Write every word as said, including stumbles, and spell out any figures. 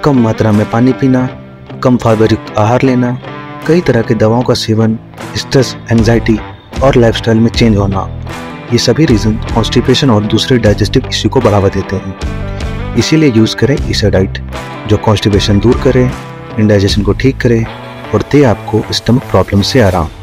कम मात्रा में पानी पीना, कम फाइबर युक्त आहार लेना, कई तरह की दवाओं का सेवन, स्ट्रेस, एंजाइटी और लाइफस्टाइल में चेंज होना, ये सभी रीज़न कॉन्स्टिपेशन और दूसरे डाइजेस्टिव इश्यू को बढ़ावा देते हैं। इसीलिए यूज़ करें ईसा डाइट, जो कॉन्स्टिपेशन दूर करे, इंडाइजेशन को ठीक करे और दे आपको स्टमक प्रॉब्लम से आराम।